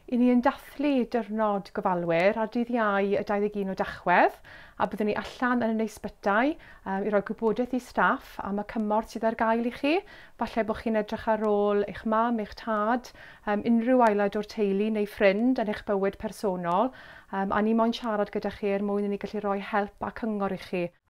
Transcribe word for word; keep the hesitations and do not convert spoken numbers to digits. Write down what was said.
I ni yn dathlu diwrnod gofalwyr ar dydd Iau y dau ddeg un o Dachwedd, a byddwn ni allan yn y neisbytau um, i roi gwybodaeth i staff am y cymorth sydd ar gael i chi. Falle bod chi'n edrych ar ôl eich mam, eich tad, um, unrhyw aelod o'r teulu neu ffrind yn eich bywyd personol, um, a ni moyn siarad gyda chi er mwyn i ni gallu rhoi help a cyngor i chi.